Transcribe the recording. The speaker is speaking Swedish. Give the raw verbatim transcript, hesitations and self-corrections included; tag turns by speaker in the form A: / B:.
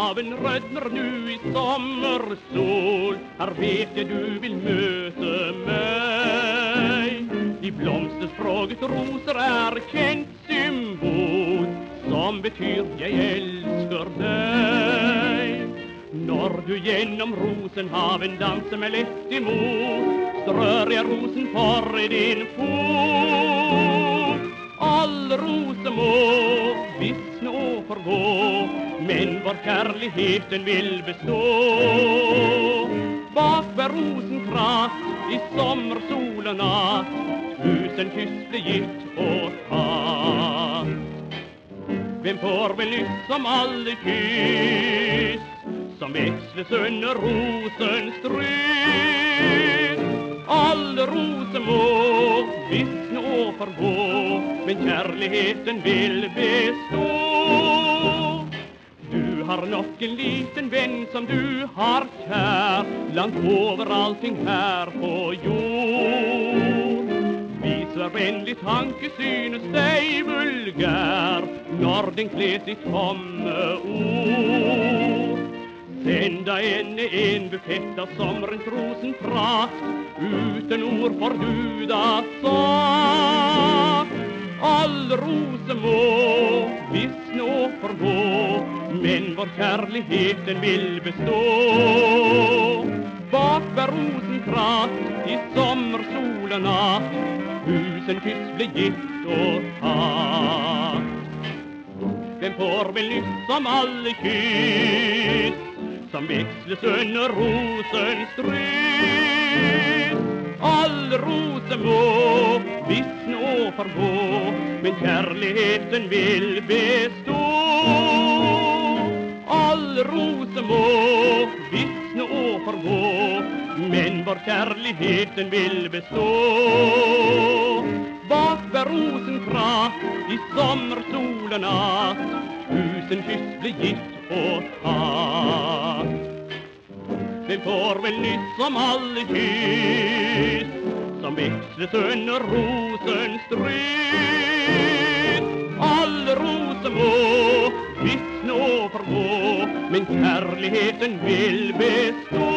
A: haven rödnar nu i sommarsol. Här vet jag du vill möta mig. I blomsterspråget rosor är känt symbol som betyder jag älskar dig. När du genom rosenhaven dansar med lätt emot, strör jag rosen för din fot. All rosor må vissna och förgå, men var kärligheten vill bestå. Bak bär rosenkraft i sommarsol och natt, tusen kyss blir gitt och tatt. Vem får väl nyss som aldrig kyss, som växles under rosens stryk. All rosor må vissna och förgå, men kärligheten vill bestå. Du har nått en liten vän som du har kär, långt över allting här på jord. Visar vänlig tanke synes dig vulgär, när den klät ditt komme ord. Sända en en bukett av sommarens rosenprakt, utan ord får du da sagt. All rosor må vissna och förgå, men vår kärligheten vill bestå. Bak bär rosenkraft i sommarsol och natt, tusen kyss blir gitt och tatt. Vem får väl nyss som aldrig kyss, som växles under rosens stryk. All rosor må vissna och förgå, men kärligheten vill bestå. All rosor må vissna och förgå, men vår kärligheten vill bestå. Bak bär rosenkraft i sommarsol och natt, tusen kyss blir gitt och tatt. Vem får väl nyss som aldrig kyss, som växles under rosens stryk. All rosor må vissna och förgå, men kärligheten vill bestå.